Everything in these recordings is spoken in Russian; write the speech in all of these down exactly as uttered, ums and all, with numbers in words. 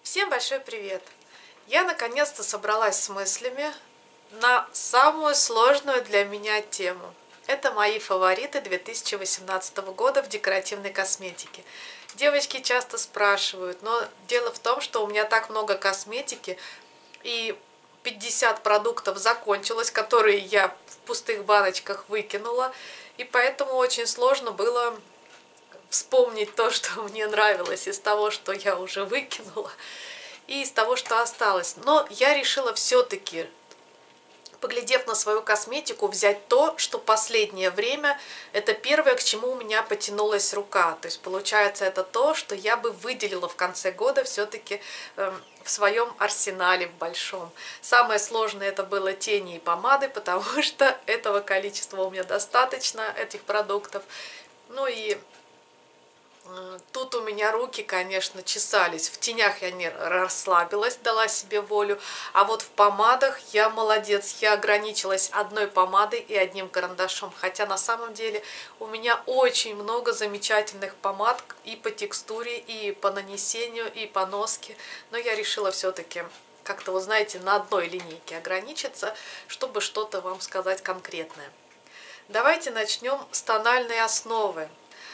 Всем большой привет! Я наконец-то собралась с мыслями на самую сложную для меня тему. Это мои фавориты две тысячи восемнадцатого года в декоративной косметике. Девочки часто спрашивают, но дело в том, что у меня так много косметики, и пятьдесят продуктов закончилось, которые я в пустых баночках выкинула, и поэтому очень сложно было вспомнить то, что мне нравилось из того, что я уже выкинула, и из того, что осталось. Но я решила все-таки, поглядев на свою косметику, взять то, что последнее время это первое, к чему у меня потянулась рука. То есть получается, это то, что я бы выделила в конце года все-таки э, в своем арсенале в большом. Самое сложное это было тени и помады, потому что этого количества у меня достаточно, этих продуктов. Ну и тут у меня руки, конечно, чесались. В тенях я не расслабилась, дала себе волю. А вот в помадах я молодец. Я ограничилась одной помадой и одним карандашом. Хотя на самом деле у меня очень много замечательных помад и по текстуре, и по нанесению, и по носке. Но я решила все-таки как-то, вы знаете, на одной линейке ограничиться, чтобы что-то вам сказать конкретное. Давайте начнем с тональной основы.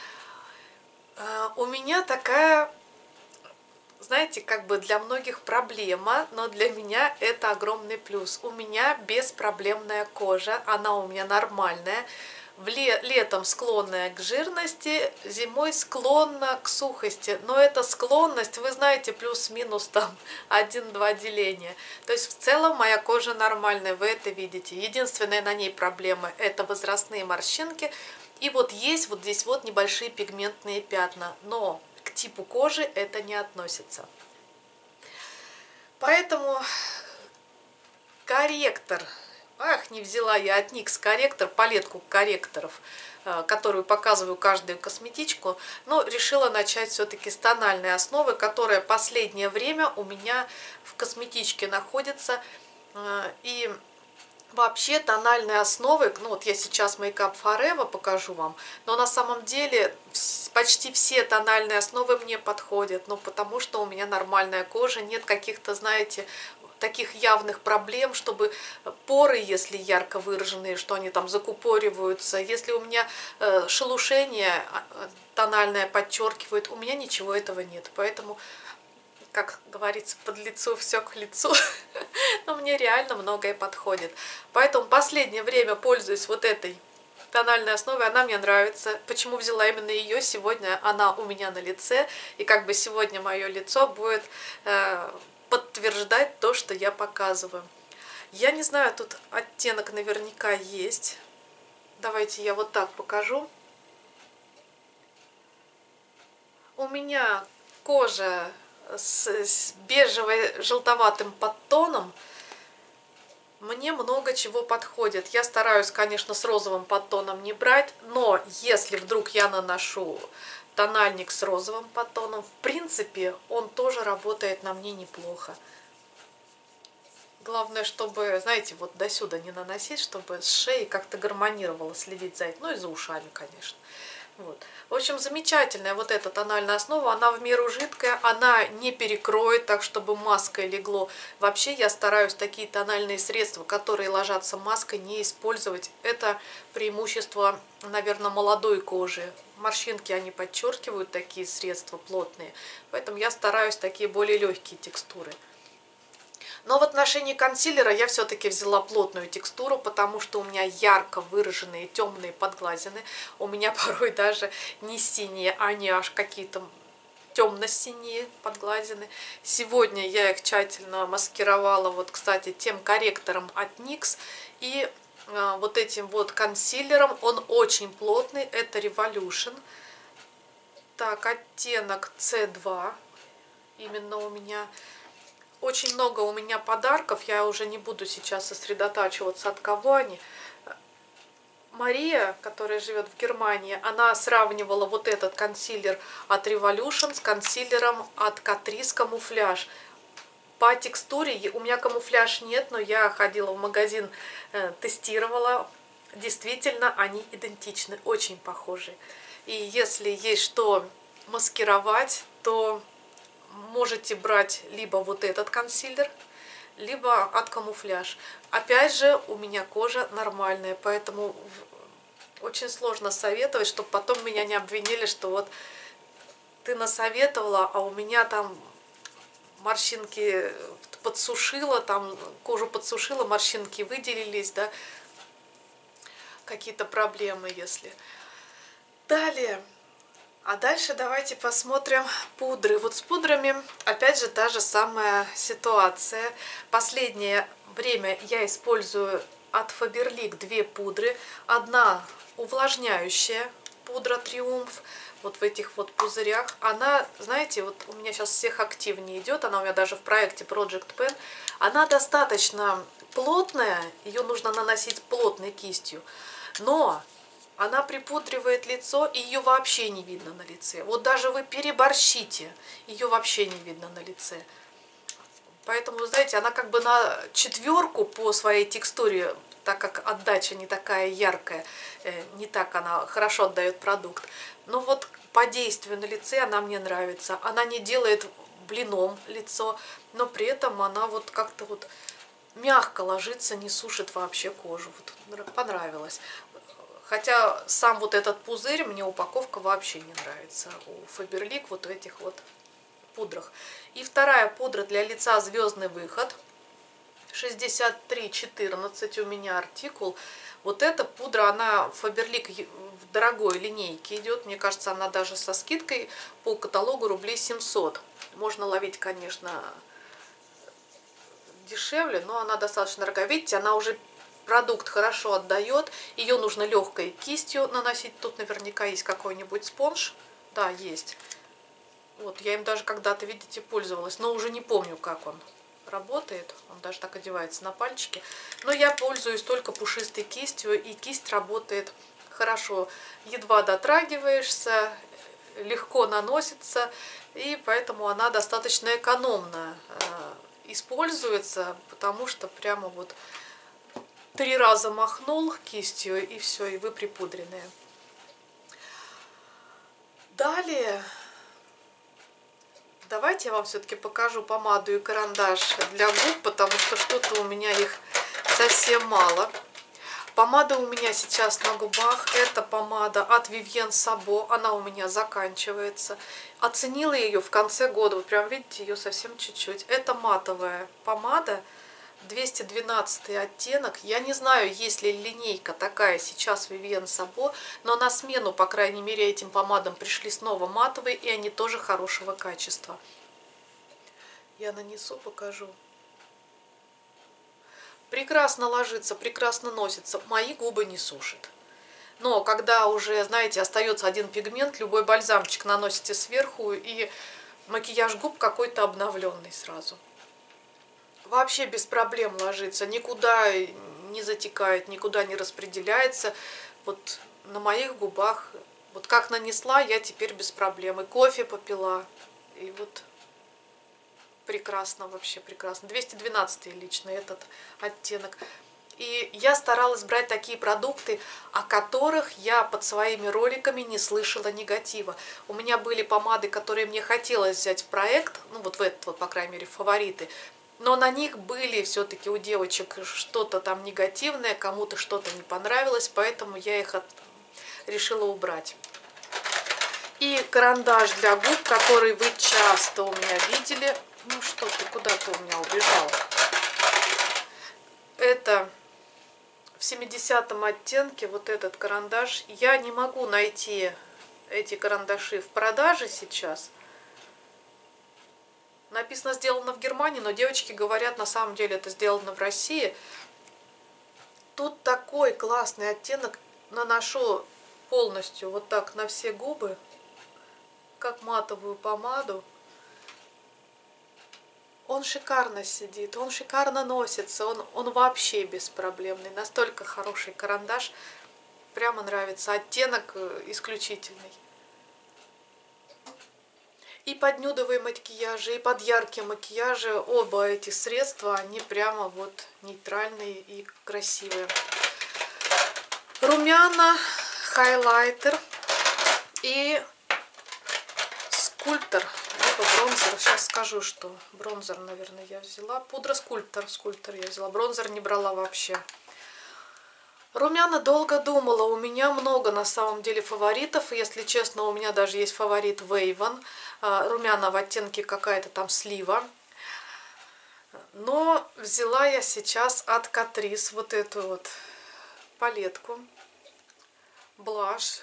У меня такая, знаете, как бы для многих проблема, но для меня это огромный плюс. У меня беспроблемная кожа, она у меня нормальная. В ле летом склонная к жирности, зимой склонна к сухости. Но эта склонность, вы знаете, плюс-минус там один-два деления. То есть в целом моя кожа нормальная, вы это видите. Единственная на ней проблема – это возрастные морщинки. И вот есть вот здесь вот небольшие пигментные пятна, но к типу кожи это не относится. Поэтому корректор, ах, не взяла я от никс корректор, палетку корректоров, которую показываю каждую косметичку, но решила начать все-таки с тональной основы, которая последнее время у меня в косметичке находится. И вообще тональные основы, ну вот я сейчас Makeup Forever покажу вам, но на самом деле почти все тональные основы мне подходят, ну потому что у меня нормальная кожа, нет каких-то, знаете, таких явных проблем, чтобы поры, если ярко выраженные, что они там закупориваются, если у меня шелушение тональное подчеркивает, у меня ничего этого нет, поэтому, как говорится, под лицу все к лицу, но мне реально многое подходит. Поэтому последнее время пользуюсь вот этой тональной основой, она мне нравится. Почему взяла именно ее? Сегодня она у меня на лице, и как бы сегодня мое лицо будет э, подтверждать то, что я показываю. Я не знаю, тут оттенок наверняка есть. Давайте я вот так покажу. У меня кожа с, с бежево-желтоватым подтоном, мне много чего подходит. Я стараюсь, конечно, с розовым подтоном не брать, но если вдруг я наношу тональник с розовым подтоном, в принципе, он тоже работает на мне неплохо. Главное, чтобы, знаете, вот до сюда не наносить, чтобы с шеей как-то гармонировало, следить за этим, ну и за ушами, конечно. Вот. В общем, замечательная вот эта тональная основа, она в меру жидкая, она не перекроет так, чтобы маской легло. Вообще я стараюсь такие тональные средства, которые ложатся маской, не использовать. Это преимущество, наверное, молодой кожи. Морщинки они подчеркивают такие средства плотные, поэтому я стараюсь такие более легкие текстуры. Но в отношении консилера я все-таки взяла плотную текстуру, потому что у меня ярко выраженные темные подглазины. У меня порой даже не синие, а они аж какие-то темно-синие подглазины. Сегодня я их тщательно маскировала, вот, кстати, тем корректором от никс и а, вот этим вот консилером. Он очень плотный, это Revolution. Так, оттенок си два именно у меня. Очень много у меня подарков, я уже не буду сейчас сосредотачиваться, от кого они. Мария, которая живет в Германии, она сравнивала вот этот консилер от Revolution с консилером от Catrice Camouflage. По текстуре у меня камуфляж нет, но я ходила в магазин, тестировала. Действительно, они идентичны, очень похожи. И если есть что маскировать, то можете брать либо вот этот консилер, либо от камуфляж. Опять же, у меня кожа нормальная, поэтому очень сложно советовать, чтобы потом меня не обвинили, что вот ты насоветовала, а у меня там морщинки подсушила, там кожу подсушила, морщинки выделились, да, какие-то проблемы, если. Далее. А дальше давайте посмотрим пудры. Вот с пудрами, опять же, та же самая ситуация. Последнее время я использую от Faberlic две пудры. Одна увлажняющая пудра Триумф, вот в этих вот пузырях. Она, знаете, вот у меня сейчас всех активнее идет, она у меня даже в проекте Project Pen. Она достаточно плотная, ее нужно наносить плотной кистью, но она припудривает лицо, и ее вообще не видно на лице. Вот даже вы переборщите, ее вообще не видно на лице. Поэтому, знаете, она как бы на четверку по своей текстуре, так как отдача не такая яркая, не так она хорошо отдает продукт. Но вот по действию на лице она мне нравится. Она не делает блином лицо, но при этом она вот как-то вот мягко ложится, не сушит вообще кожу. Вот понравилось. Хотя сам вот этот пузырь, мне упаковка вообще не нравится у Faberlic, вот в этих вот пудрах. И вторая пудра для лица «Звездный выход». шестьдесят три четырнадцать у меня артикул. Вот эта пудра, она Faberlic в дорогой линейке идет. Мне кажется, она даже со скидкой по каталогу рублей семьсот. Можно ловить, конечно, дешевле, но она достаточно дорогая. Видите, она уже продукт хорошо отдает. Ее нужно легкой кистью наносить. Тут наверняка есть какой-нибудь спонж. Да, есть. Вот, я им даже когда-то, видите, пользовалась, но уже не помню, как он работает. Он даже так одевается на пальчики. Но я пользуюсь только пушистой кистью, и кисть работает хорошо. Едва дотрагиваешься, легко наносится, и поэтому она достаточно экономно э, используется, потому что прямо вот три раза махнул кистью, и все, и вы припудренные. Далее давайте я вам все-таки покажу помаду и карандаш для губ, потому что что-то у меня их совсем мало. Помада у меня сейчас на губах. Это помада от Vivienne Sabo. Она у меня заканчивается. Оценила ее в конце года. Вы прям видите, ее совсем чуть-чуть. Это матовая помада. двести двенадцатый оттенок. Я не знаю, есть ли линейка такая сейчас в Vivienne Sabo, но на смену, по крайней мере, этим помадам пришли снова матовые, и они тоже хорошего качества. Я нанесу, покажу. Прекрасно ложится, прекрасно носится. Мои губы не сушит. Но когда уже, знаете, остается один пигмент, любой бальзамчик наносите сверху, и макияж губ какой-то обновленный сразу. Вообще без проблем ложится, никуда не затекает, никуда не распределяется. Вот на моих губах, вот как нанесла, я теперь без проблем. И кофе попила, и вот прекрасно, вообще прекрасно. двести двенадцатый лично этот оттенок. И я старалась брать такие продукты, о которых я под своими роликами не слышала негатива. У меня были помады, которые мне хотелось взять в проект, ну вот в этот вот, по крайней мере, фавориты. Но на них были все-таки у девочек что-то там негативное, кому-то что-то не понравилось, поэтому я их от... решила убрать. И карандаш для губ, который вы часто у меня видели. Ну что ты, куда ты у меня убежал? Это в семидесятом оттенке, вот этот карандаш. Я не могу найти эти карандаши в продаже сейчас. Написано «сделано в Германии», но девочки говорят, на самом деле это сделано в России. Тут такой классный оттенок. Наношу полностью вот так на все губы, как матовую помаду. Он шикарно сидит, он шикарно носится, он, он вообще беспроблемный. Настолько хороший карандаш. Прямо нравится. Оттенок исключительный. И под нюдовые макияжи, и под яркие макияжи, оба эти средства, они прямо вот нейтральные и красивые. Румяна, хайлайтер и скульптор. что бронзер, сейчас скажу, что бронзер, наверное, я взяла. Пудра скульптор, скульптор я взяла. Бронзер не брала вообще. Румяна долго думала. У меня много на самом деле фаворитов. Если честно, у меня даже есть фаворит Вейван. Румяна в оттенке какая-то там слива. Но взяла я сейчас от Catrice вот эту вот палетку. Блаш.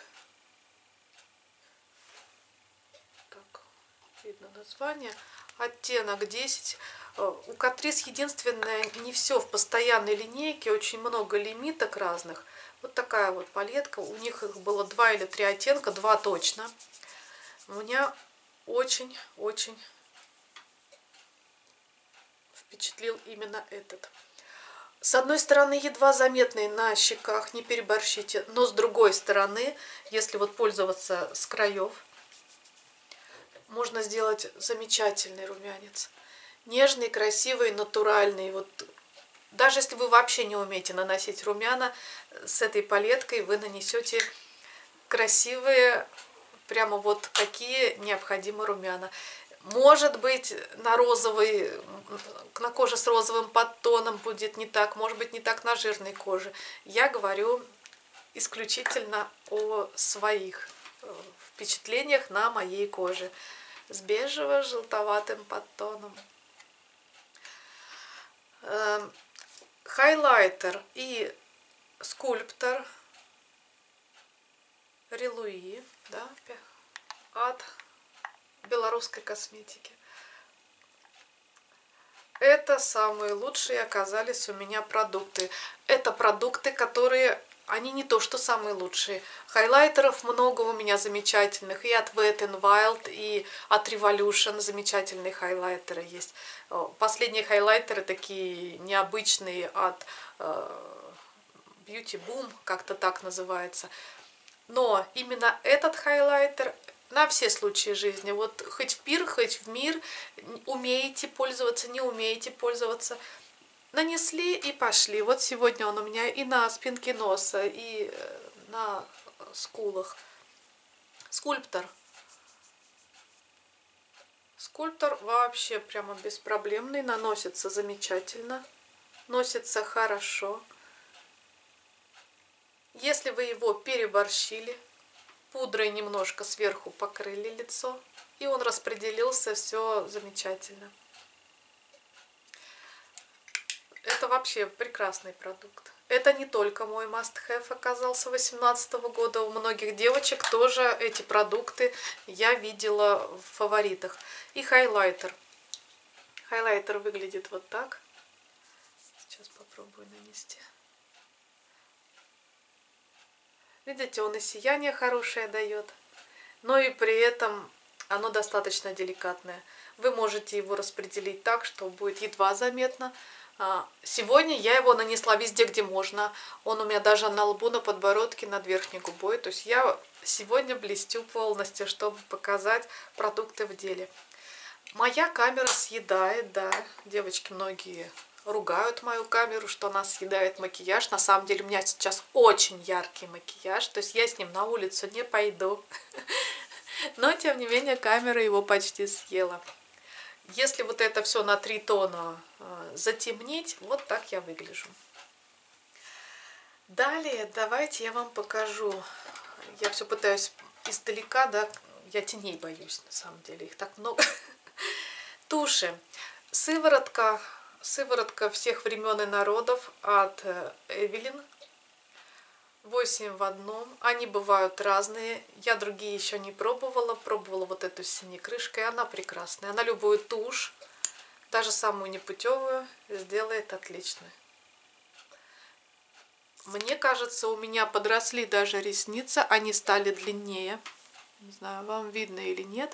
Так, видно название. Оттенок десять. У Catrice единственное, не все в постоянной линейке, очень много лимиток разных. Вот такая вот палетка. У них их было два или три оттенка, два точно. Меня очень-очень впечатлил именно этот. С одной стороны, едва заметный на щеках, не переборщите, но с другой стороны, если вот пользоваться с краев, можно сделать замечательный румянец. Нежный, красивый, натуральный. Вот даже если вы вообще не умеете наносить румяна, с этой палеткой вы нанесете красивые, прямо вот какие необходимы румяна. Может быть, на розовый, на коже с розовым подтоном будет не так, может быть, не так на жирной коже. Я говорю исключительно о своих впечатлениях на моей коже. С бежево-желтоватым подтоном. Хайлайтер и скульптор Релуи, да, от белорусской косметики. Это самые лучшие оказались у меня продукты. Это продукты, которые, они не то что самые лучшие. Хайлайтеров много у меня замечательных. И от Wet n Wild, и от Revolution замечательные хайлайтеры есть. Последние хайлайтеры такие необычные от Beauty Boom, как-то так называется. Но именно этот хайлайтер на все случаи жизни. Вот хоть в пир, хоть в мир, умеете пользоваться, не умеете пользоваться. Нанесли и пошли. Вот сегодня он у меня и на спинке носа, и на скулах. Скульптор. Скульптор вообще прямо беспроблемный. Наносится замечательно. Носится хорошо. Если вы его переборщили, пудрой немножко сверху покрыли лицо, и он распределился, все замечательно. Это вообще прекрасный продукт. Это не только мой must-have оказался две тысячи восемнадцатого года. У многих девочек тоже эти продукты я видела в фаворитах. И хайлайтер. Хайлайтер выглядит вот так. Сейчас попробую нанести. Видите, он и сияние хорошее дает, но и при этом оно достаточно деликатное. Вы можете его распределить так, что будет едва заметно. Сегодня я его нанесла везде, где можно. Он у меня даже на лбу, на подбородке, над верхней губой. То есть я сегодня блестю полностью, чтобы показать продукты в деле. Моя камера съедает, да, девочки многие ругают мою камеру, что она съедает макияж. На самом деле у меня сейчас очень яркий макияж, то есть я с ним на улицу не пойду. Но, тем не менее, камера его почти съела. Если вот это все на три тона затемнить, вот так я выгляжу. Далее давайте я вам покажу. Я все пытаюсь издалека, да, я теней боюсь, на самом деле, их так много. Туши. Сыворотка. Сыворотка всех времен и народов от Эвелин. восемь в одном. Они бывают разные. Я другие еще не пробовала. Пробовала вот эту с синей крышкой. Она прекрасная. Она любую тушь, даже самую непутевую, сделает отлично. Мне кажется, у меня подросли даже ресницы. Они стали длиннее. Не знаю, вам видно или нет.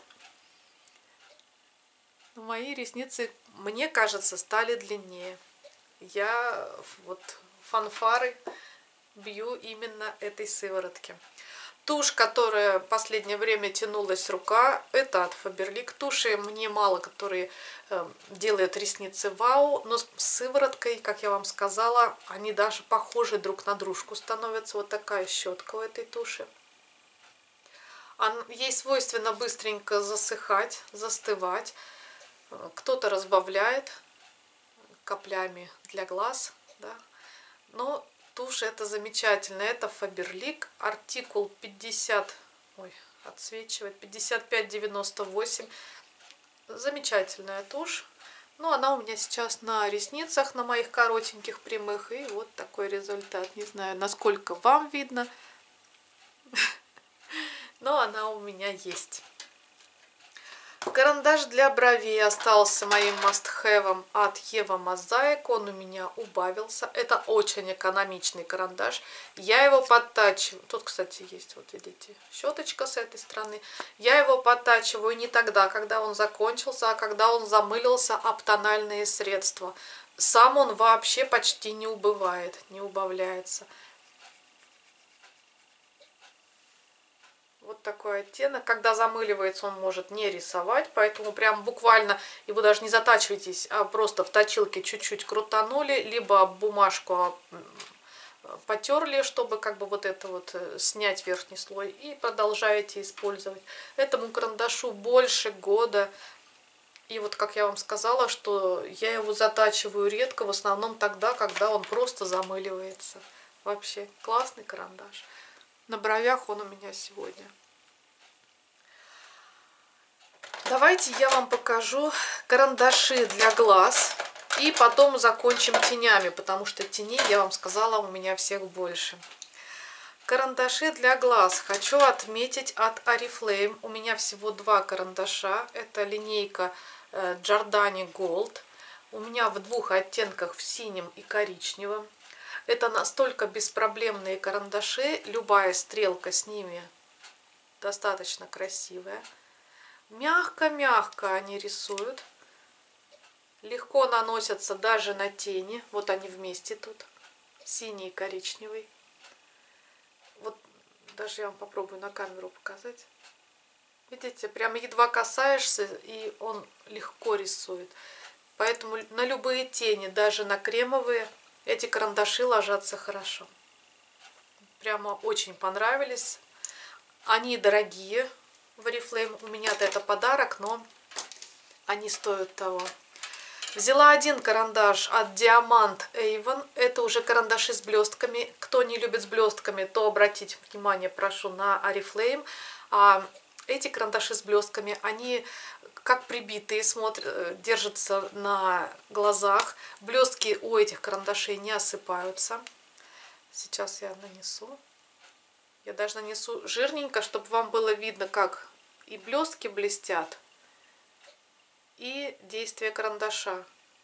Но мои ресницы, мне кажется, стали длиннее. Я вот фанфары бью именно этой сыворотки. Тушь, которая в последнее время тянулась рука, это от Faberlic. Туши мне мало, которые э, делают ресницы вау, но с сывороткой, как я вам сказала, они даже похожи друг на дружку становятся. Вот такая щетка у этой туши. Ей свойственно быстренько засыхать, застывать. Кто-то разбавляет каплями для глаз, да. Но тушь это замечательно. Это Faberlic, артикул пятьдесят, ой, отсвечивает, пятьдесят пять девяносто восемь. Замечательная тушь. Ну, она у меня сейчас на ресницах, на моих коротеньких прямых. И вот такой результат. Не знаю, насколько вам видно. Но она у меня есть. Карандаш для бровей остался моим must-have от Eva Mosaic. Он у меня убавился. Это очень экономичный карандаш. Я его подтачиваю. Тут, кстати, есть, вот видите, щеточка с этой стороны. Я его подтачиваю не тогда, когда он закончился, а когда он замылился об тональные средства. Сам он вообще почти не убывает, не убавляется. Вот такой оттенок. Когда замыливается, он может не рисовать, поэтому прям буквально его даже не затачивайтесь, а просто в точилке чуть-чуть крутанули, либо бумажку потерли, чтобы как бы вот это вот снять верхний слой, и продолжаете использовать. Этому карандашу больше года. И вот как я вам сказала, что я его затачиваю редко, в основном тогда, когда он просто замыливается. Вообще классный карандаш. На бровях он у меня сегодня. Давайте я вам покажу карандаши для глаз. И потом закончим тенями, потому что теней, я вам сказала, у меня всех больше. Карандаши для глаз. Хочу отметить от Oriflame. У меня всего два карандаша. Это линейка Giordani Gold. У меня в двух оттенках, в синем и коричневом. Это настолько беспроблемные карандаши, любая стрелка с ними достаточно красивая. Мягко-мягко они рисуют, легко наносятся даже на тени. Вот они вместе тут, синий и коричневый. Вот даже я вам попробую на камеру показать. Видите, прям едва касаешься, и он легко рисует. Поэтому на любые тени, даже на кремовые, эти карандаши ложатся хорошо. Прямо очень понравились. Они дорогие в Oriflame. У меня-то это подарок, но они стоят того. Взяла один карандаш от Diamant Avon. Это уже карандаши с блестками. Кто не любит с блестками, то обратите внимание, прошу, на Oriflame. А эти карандаши с блестками, они как прибитые, смотрят, держатся на глазах. Блестки у этих карандашей не осыпаются. Сейчас я нанесу. Я даже нанесу жирненько, чтобы вам было видно, как и блестки блестят, и действие карандаша.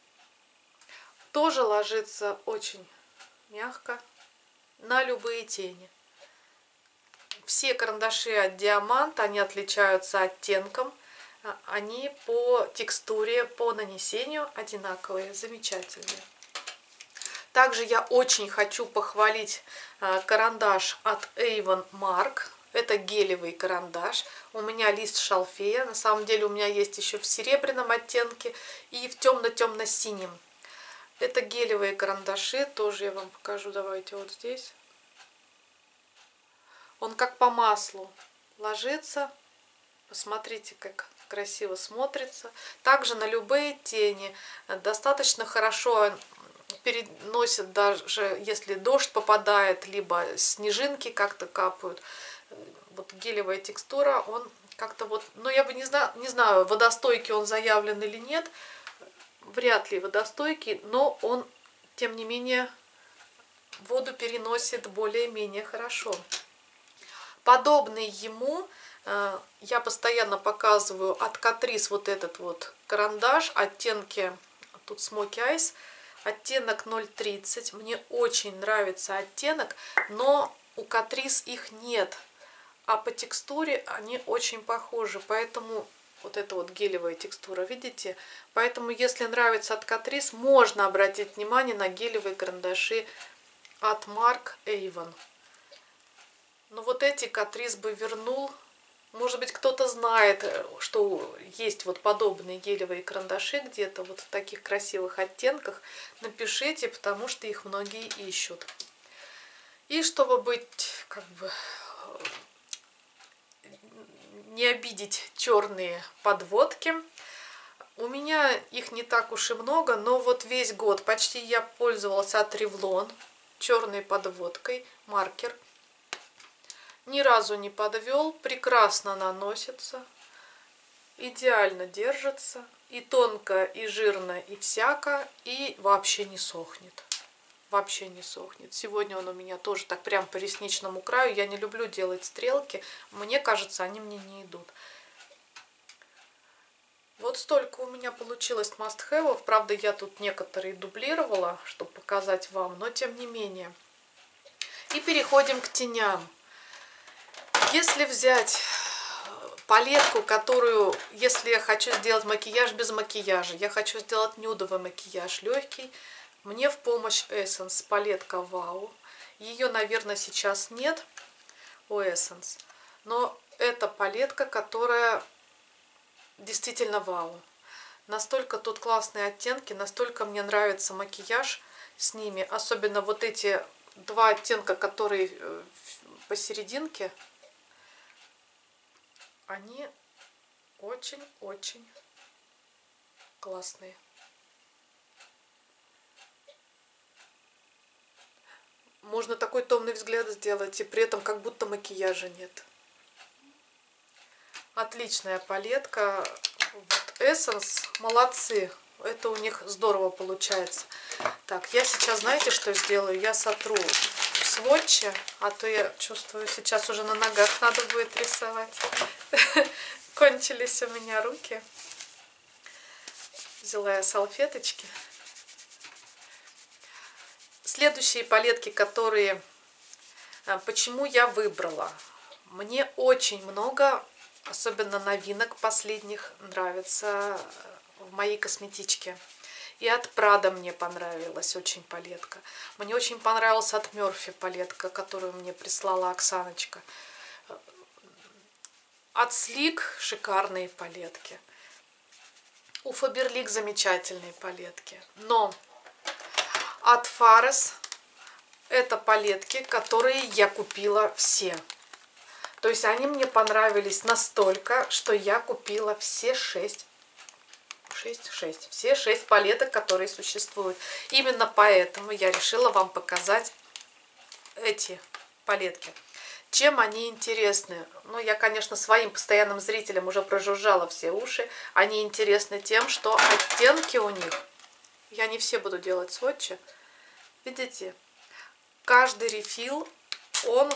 Тоже ложится очень мягко на любые тени. Все карандаши от Diamant, они отличаются оттенком. Они по текстуре, по нанесению одинаковые, замечательные. Также я очень хочу похвалить карандаш от Avon Mark. Это гелевый карандаш. У меня лист шалфея. На самом деле у меня есть еще в серебряном оттенке и в темно-темно-синем. Это гелевые карандаши. Тоже я вам покажу. Давайте вот здесь. Он как по маслу ложится. Посмотрите, как красиво смотрится. Также на любые тени достаточно хорошо переносит, даже если дождь попадает, либо снежинки как-то капают. Вот гелевая текстура, он как-то вот, ну я бы не знаю, не знаю, водостойкий он заявлен или нет. Вряд ли водостойкий, но он, тем не менее, воду переносит более-менее хорошо. Подобный ему я постоянно показываю от Catrice вот этот вот карандаш, оттенки, тут Smoky Eyes, оттенок ноль тридцать. Мне очень нравится оттенок, но у Catrice их нет. А по текстуре они очень похожи, поэтому вот эта вот гелевая текстура, видите? Поэтому, если нравится от Catrice, можно обратить внимание на гелевые карандаши от Mark Avon. Но вот эти Catrice бы вернул. Может быть, кто-то знает, что есть вот подобные гелевые карандаши где-то вот в таких красивых оттенках. Напишите, потому что их многие ищут. И чтобы быть как бы не обидеть черные подводки. У меня их не так уж и много, но вот весь год почти я пользовалась от Revlon черной подводкой, маркер. Ни разу не подвел, прекрасно наносится, идеально держится, и тонко, и жирно, и всяко, и вообще не сохнет. Вообще не сохнет. Сегодня он у меня тоже так прям по ресничному краю. Я не люблю делать стрелки. Мне кажется, они мне не идут. Вот столько у меня получилось must-have. Правда, я тут некоторые дублировала, чтобы показать вам, но тем не менее. И переходим к теням. Если взять палетку, которую, если я хочу сделать макияж без макияжа, я хочу сделать нюдовый макияж легкий, мне в помощь Essence палетка Вау. Ее, наверное, сейчас нет у Essence, но это палетка, которая действительно вау. Настолько тут классные оттенки, настолько мне нравится макияж с ними. Особенно вот эти два оттенка, которые посерединке, они очень-очень классные. Можно такой томный взгляд сделать, и при этом как будто макияжа нет. Отличная палетка. Вот Essence молодцы. Это у них здорово получается. Так, я сейчас, знаете, что сделаю? Я сотру сводчи, а то я чувствую, сейчас уже на ногах надо будет рисовать. Кончились у меня руки. Взяла я салфеточки. Следующие палетки, которые... Почему я выбрала? Мне очень много, особенно новинок последних, нравится в моей косметичке. И от Prada мне понравилась очень палетка. Мне очень понравилась от Murphy палетка, которую мне прислала Оксаночка. От Sleek шикарные палетки. У Faberlic замечательные палетки. Но от Fares это палетки, которые я купила все. То есть они мне понравились настолько, что я купила все шесть. шесть, шесть. Все шесть палеток, которые существуют. Именно поэтому я решила вам показать эти палетки. Чем они интересны? Ну, я, конечно, своим постоянным зрителям уже прожужжала все уши. Они интересны тем, что оттенки у них... Я не все буду делать сводчи. Видите? Каждый рефил, он,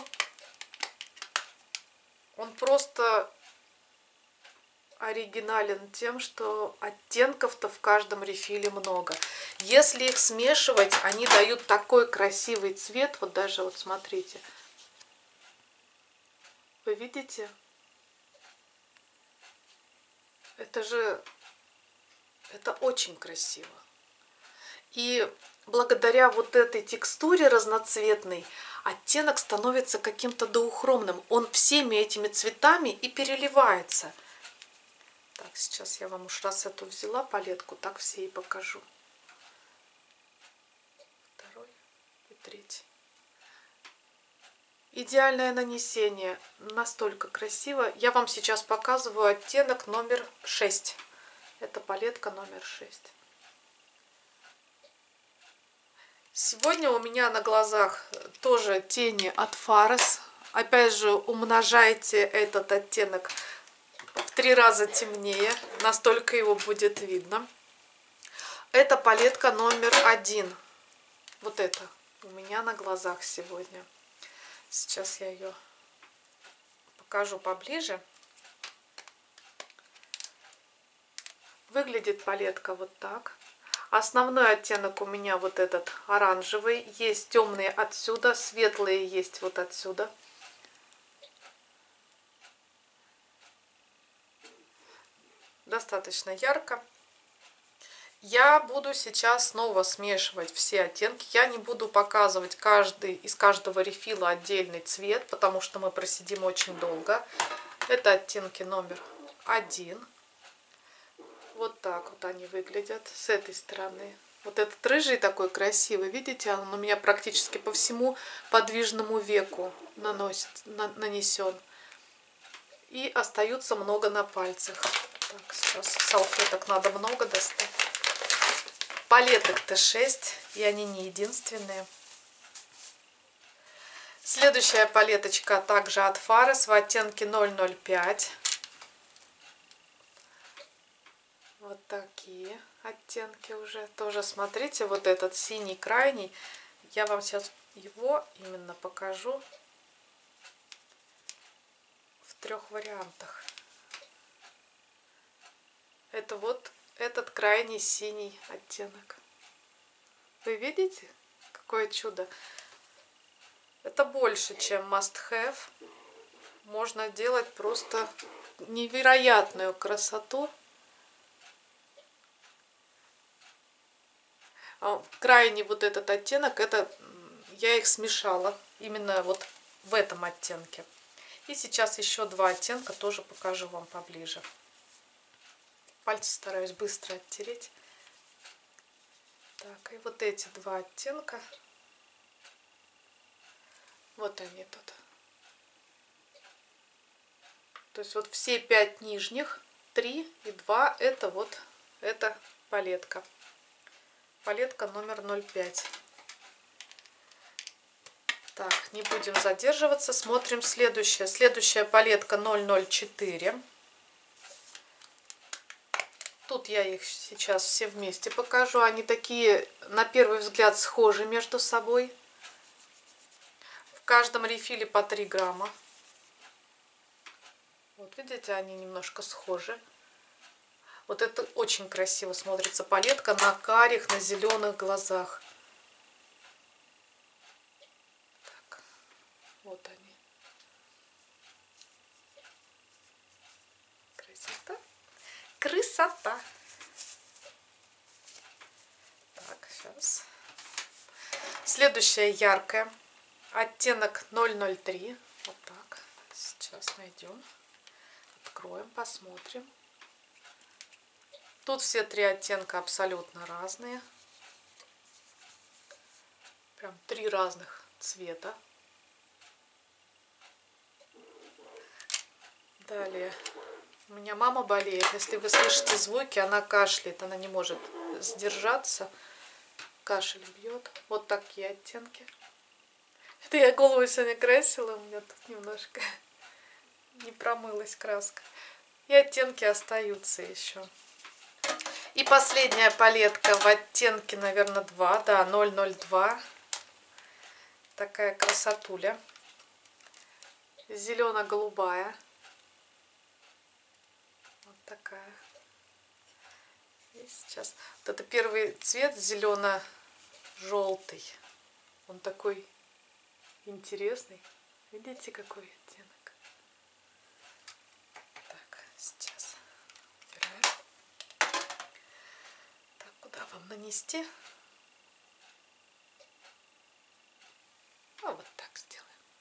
он просто оригинален тем, что оттенков-то в каждом рефиле много. Если их смешивать, они дают такой красивый цвет. Вот даже вот смотрите. Вы видите? Это же... Это очень красиво. И благодаря вот этой текстуре разноцветной оттенок становится каким-то доухромным. Он всеми этими цветами и переливается. Так, сейчас я вам уж раз эту взяла палетку, так все и покажу. Второй и третий. Идеальное нанесение. Настолько красиво. Я вам сейчас показываю оттенок номер шесть. Это палетка номер шесть. Сегодня у меня на глазах тоже тени от Fares. Опять же, умножайте этот оттенок в три раза темнее. Настолько его будет видно. Это палетка номер один. Вот это у меня на глазах сегодня. Сейчас я ее покажу поближе. Выглядит палетка вот так. Основной оттенок у меня вот этот оранжевый. Есть темные отсюда, светлые есть вот отсюда. Достаточно ярко. Я буду сейчас снова смешивать все оттенки. Я не буду показывать каждый, из каждого рефила отдельный цвет, потому что мы просидим очень долго. Это оттенки номер один. Вот так вот они выглядят с этой стороны. Вот этот рыжий такой красивый, видите, он у меня практически по всему подвижному веку наносит, на, нанесен. и остаются много на пальцах. Так, сейчас салфеток надо много достать. Палеток Т шесть, и они не единственные. Следующая палеточка также от Fares в оттенке ноль ноль пять. Вот такие оттенки уже. Тоже смотрите, вот этот синий крайний. Я вам сейчас его именно покажу в трех вариантах. Это вот этот крайний синий оттенок. Вы видите, какое чудо? Это больше, чем must have. Можно делать просто невероятную красоту. Крайний вот этот оттенок, это я их смешала именно вот в этом оттенке. И сейчас еще два оттенка тоже покажу вам поближе. Пальцы стараюсь быстро оттереть. Так, и вот эти два оттенка. Вот они тут. То есть вот все пять нижних, три и два, это вот эта палетка. Палетка номер ноль пять. Так, не будем задерживаться. Смотрим следующее. Следующая палетка ноль ноль четыре. Тут я их сейчас все вместе покажу. Они такие, на первый взгляд, схожи между собой. В каждом рефиле по три грамма. Вот видите, они немножко схожи. Вот это очень красиво смотрится палетка на карих, на зеленых глазах. Так, вот они. Красота. Красота. Так, сейчас. Следующая яркая. Оттенок ноль ноль три. Вот так. Сейчас найдем. Откроем, посмотрим. Тут все три оттенка абсолютно разные. Прям три разных цвета. Далее. У меня мама болеет. Если вы слышите звуки, она кашляет. Она не может сдержаться. Кашель бьет. Вот такие оттенки. Это я голову сегодня красила. У меня тут немножко не промылась краска. И оттенки остаются еще. И последняя палетка в оттенке, наверное, два, да, ноль ноль два. Такая красотуля. Зелено-голубая. Вот такая. И сейчас. Вот это первый цвет зелено-желтый. Он такой интересный. Видите, какой оттенок? Так, сейчас. Куда вам нанести? А вот так сделаем.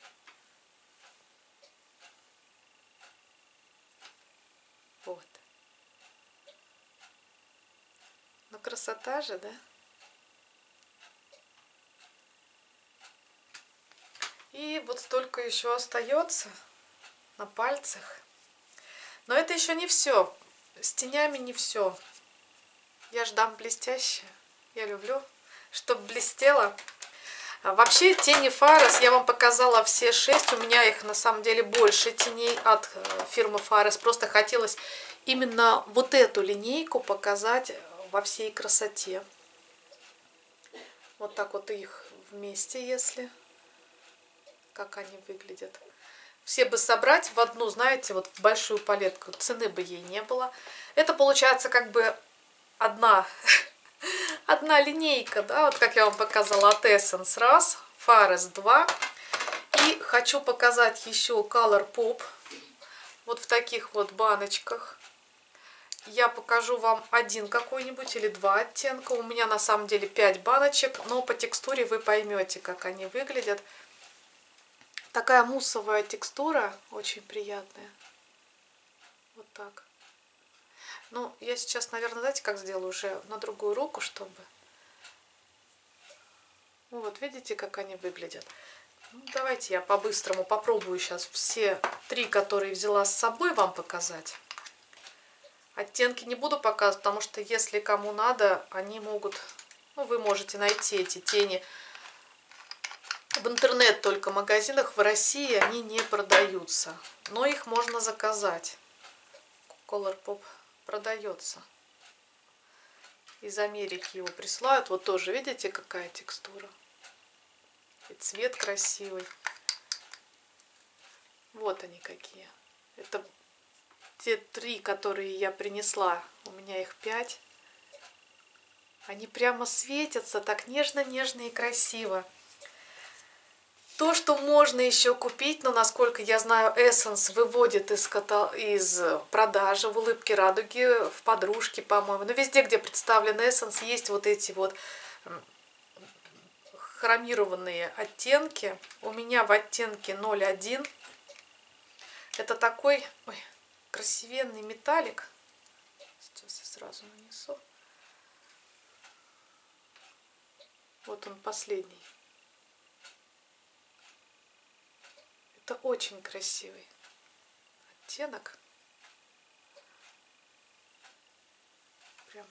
Вот. Ну красота же, да? И вот столько еще остается на пальцах. Но это еще не все. С тенями не все. Я ждам блестящее. Я люблю, чтобы блестело. Вообще тени Fares я вам показала все шесть. У меня их на самом деле больше теней от фирмы Fares. Просто хотелось именно вот эту линейку показать во всей красоте. Вот так вот их вместе, если. Как они выглядят. Все бы собрать в одну, знаете, вот в большую палетку. Цены бы ей не было. Это получается как бы одна, одна линейка, да, вот как я вам показала от Essence раз, Fares два. И хочу показать еще Color Pop. Вот в таких вот баночках. Я покажу вам один какой-нибудь или два оттенка. У меня на самом деле пять баночек, но по текстуре вы поймете, как они выглядят. Такая муссовая текстура, очень приятная. Вот так. Ну, я сейчас, наверное, знаете, как сделаю уже на другую руку, чтобы... Вот, видите, как они выглядят. Ну, давайте я по-быстрому попробую сейчас все три, которые взяла с собой, вам показать. Оттенки не буду показывать, потому что если кому надо, они могут... Ну, вы можете найти эти тени в интернет, только в магазинах в России они не продаются. Но их можно заказать. Colourpop продается. Из Америки его присылают. Вот тоже, видите, какая текстура. И цвет красивый. Вот они какие. Это те три, которые я принесла. У меня их пять. Они прямо светятся так нежно-нежно и красиво. То, что можно еще купить, но, насколько я знаю, Essence выводит из, из продажи в Улыбке Радуги, в Подружке, по-моему. Но везде, где представлен Essence, есть вот эти вот хромированные оттенки. У меня в оттенке ноль один. Это такой ой, красивенный металлик. Сейчас я сразу нанесу. Вот он последний. Это очень красивый оттенок. Прямо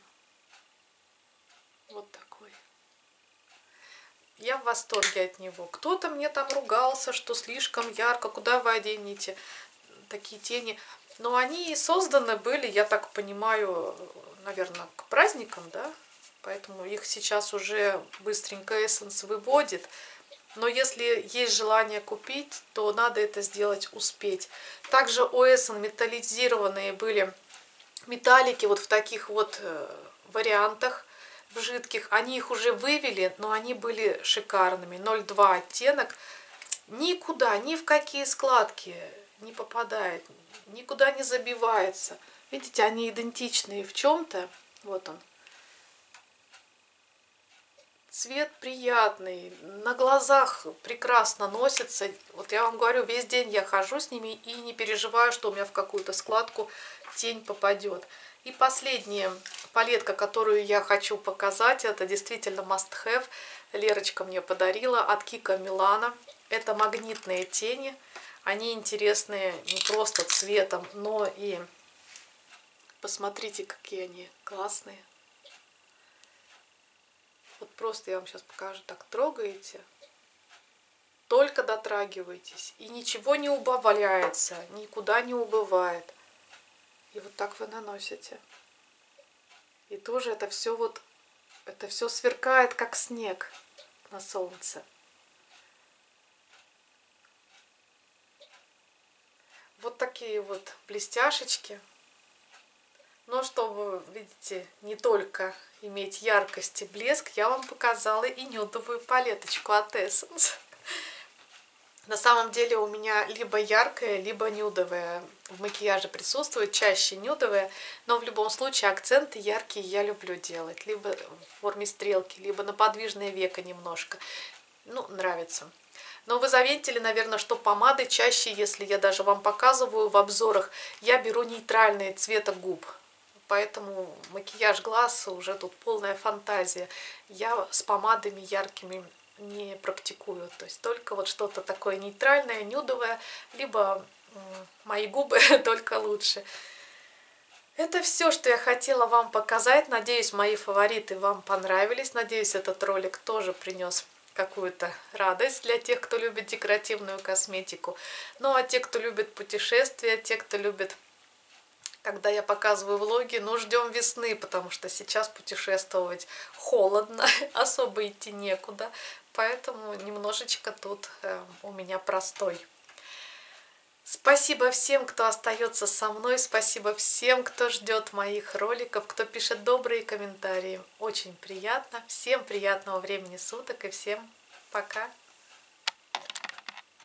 вот такой. Я в восторге от него. Кто-то мне там ругался, что слишком ярко, куда вы оденете такие тени. Но они созданы были, я так понимаю, наверное, к праздникам, да? Поэтому их сейчас уже быстренько Essence выводит. Но если есть желание купить, то надо это сделать, успеть. Также у Essence металлизированные были металлики вот в таких вот вариантах, в жидких. Они их уже вывели, но они были шикарными. ноль два оттенок. Никуда, ни в какие складки не попадает, никуда не забивается. Видите, они идентичные в чем-то. Вот он. Цвет приятный, на глазах прекрасно носится. Вот я вам говорю, весь день я хожу с ними и не переживаю, что у меня в какую-то складку тень попадет. И последняя палетка, которую я хочу показать, это действительно must have. Лерочка мне подарила от Kiko Milano. Это магнитные тени. Они интересные не просто цветом, но и посмотрите, какие они классные. Вот просто я вам сейчас покажу. Так трогаете, только дотрагиваетесь. И ничего не убавляется, никуда не убывает. И вот так вы наносите. И тоже это все вот, это все сверкает, как снег на солнце. Вот такие вот блестяшечки. Но чтобы, видите, не только иметь яркость и блеск, я вам показала и нюдовую палеточку от Essence. На самом деле у меня либо яркая, либо нюдовая в макияже присутствует, чаще нюдовая, но в любом случае акценты яркие я люблю делать, либо в форме стрелки, либо на подвижное веко немножко. Ну, нравится. Но вы заметили, наверное, что помады чаще, если я даже вам показываю в обзорах, я беру нейтральные цвета губ. Поэтому макияж глаз уже тут полная фантазия. Я с помадами яркими не практикую. То есть только вот что-то такое нейтральное, нюдовое, либо мои губы только лучше. Это все, что я хотела вам показать. Надеюсь, мои фавориты вам понравились. Надеюсь, этот ролик тоже принес какую-то радость для тех, кто любит декоративную косметику. Ну а те, кто любит путешествия, те, кто любит, когда я показываю влоги, ну ждем весны, потому что сейчас путешествовать холодно, особо идти некуда. Поэтому немножечко тут э, у меня простой. Спасибо всем, кто остается со мной. Спасибо всем, кто ждет моих роликов, кто пишет добрые комментарии. Очень приятно. Всем приятного времени суток и всем пока.